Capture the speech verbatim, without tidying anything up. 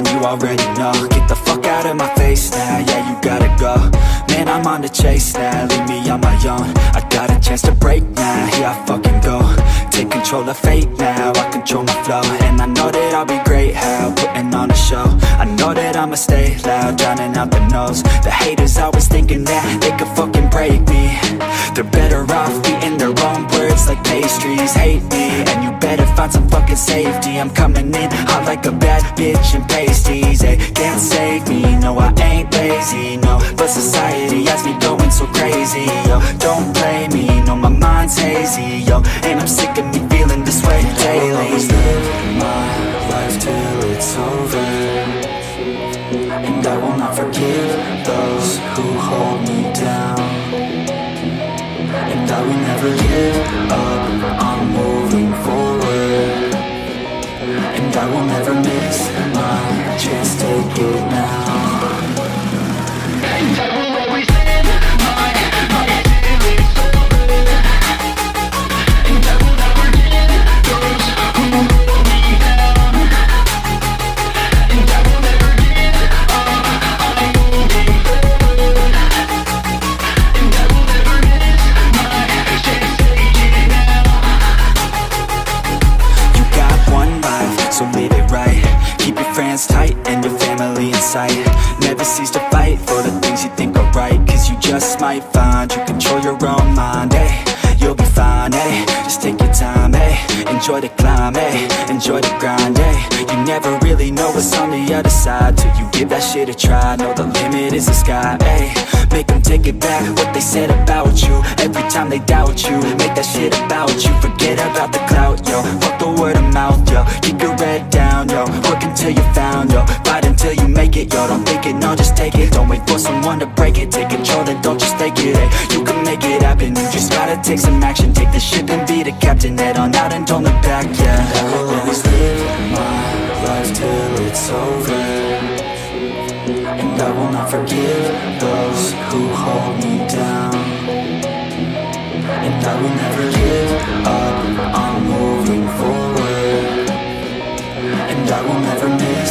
you already know. Get the fuck out of my face now, yeah, you gotta go. Man, I'm on the chase now, leave me on my own. I got a chance to break now, here I fucking go. Take control of fate now, I control my flow. And I know that I'll be great, how, putting on a show. I know that I'ma stay loud, drowning out the noise. The haters always thinking that they could fucking break me. They're better off eating their own words like pastries. Hate me, and you better find some fucking safety. I'm coming in hot like a bad bitch in pasties. They can't save me, no I ain't lazy, no. But society has me going so crazy, yo. Don't blame me, no my mind's hazy, yo. And I'm sick of me feeling this way daily. I will always live my life till it's over, and I will not forgive those who hold me down. And I will never give up, I'm moving forward. And I will never miss my chance, take it now. And I will always live my life till it's over, and I will never give those who hold me down. And I will never give up, I'm moving forward. And I will never miss my chance, take it now. You got one life, so live it right. Keep your friends tight and your family in sight. Never cease to fight for the things you think are right, cause you just might find you control your own mind, eh? You'll be fine, eh? Just take your time, eh? Enjoy the climb, eh? Enjoy the grind, eh? You never really know what's on the other side till you give that shit a try. Know the limit is the sky, eh? Make them take it back, what they said about you. Every time they doubt you, make that shit about you. Forget about the clout, yo. Fuck the word of mouth, yo. Keep your head down, yo. Work until you're found, yo. Fight until you make it, yo. Don't think it, no, just take it. Don't wait for someone to break it. Take control and don't just take it, eh? You can make it happen, you just gotta take some action. Take the ship and be the captain. Head on out and don't look back, yeah. I will always live my life till it's over, and I will not forgive those who hold me down. And I will never give up, I'm moving forward. And I will never miss